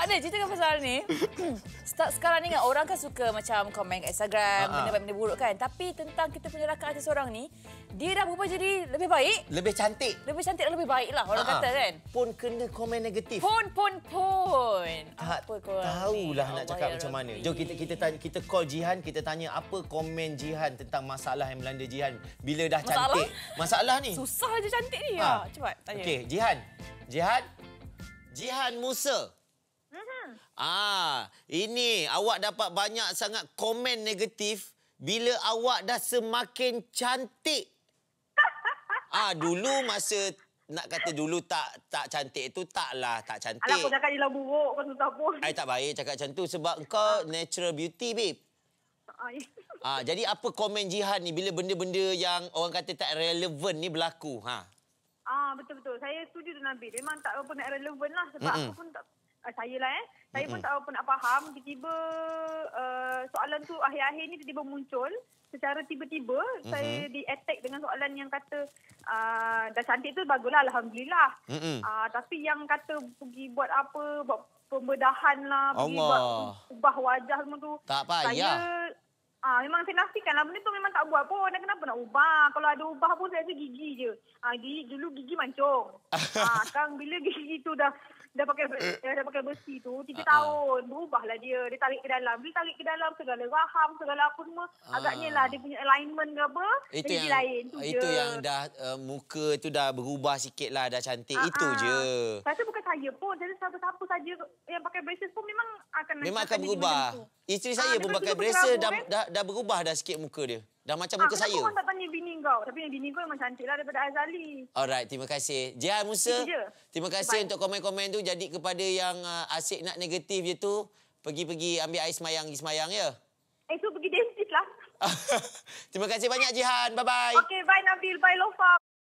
Pak Nil, ceritakan pasal ni. Sekarang ni kan orang kan suka macam komen kat Instagram, benda-benda buruk kan. Tapi tentang kita punya rakan artis orang ni, dia dah berubah jadi lebih baik. Lebih cantik. Lebih cantik dan lebih baik lah orang kata kan. Pun kena komen negatif. Pun. Tak apa korang tahulah ni? nak cakap macam mana. Jom kita tanya, kita call Jihan, kita tanya apa komen Jihan tentang masalah yang melanda Jihan bila dah cantik. Masalah ni. Susah je cantik ni. Cepat tanya. Okey, Jihan Musa. Ini awak dapat banyak sangat komen negatif bila awak dah semakin cantik. Dulu masa nak kata dulu tak cantik tu taklah tak cantik. Alah, kau cakap dia lah buruk, kau susah pun. Tak baik cakap macam tu sebab kau natural beauty, babe. Jadi apa komen Jihan ni bila benda-benda yang orang kata tak relevan ni berlaku? Betul-betul. Saya setuju dengan Nabil. Memang tak apa nak relevan lah. Sebab aku pun tak... Saya pun tak apa nak faham. Tiba-tiba soalan tu akhir-akhir ni tiba-tiba muncul. Secara tiba-tiba saya di-attack dengan soalan yang kata dah cantik tu baguslah, Alhamdulillah. Tapi yang kata pergi buat apa, buat pembedahan lah, pergi buat ubah wajah semua tu. Tak payah. Memang saya nafikan lah. Benda tu memang tak buat pun. Dan kenapa nak ubah? Kalau ada ubah pun saya rasa gigi je. Dulu gigi mancung. Sekarang bila gigi tu dah pakai besi tu 3 tahun, berubahlah dia. Dia tarik ke dalam. Bila tarik ke dalam, segala rahang, segala apa semua. Agaknya lah dia punya alignment ke apa. Itu yang lain. Itu je. Yang dah muka tu dah berubah sikit lah. Dah cantik. Itu je. Saya bukan saya pun. Saya siapa-siapa saja yang pakai braces pun memang akan berubah. Isteri saya pun pakai braces dah berubah dah sikit muka dia. Dah macam muka saya. Kenapa orang tak tanya bini kau? Tapi bini kau memang cantik lah daripada Azali. Alright, terima kasih. Jihan Musa, terima kasih untuk komen-komen tu. Jadi kepada yang asyik nak negatif je tu, pergi ambil air semayang ya? Itu pergi dentist lah. Terima kasih banyak Jihan. Bye-bye. Okey, bye Nabil. Bye Lofa.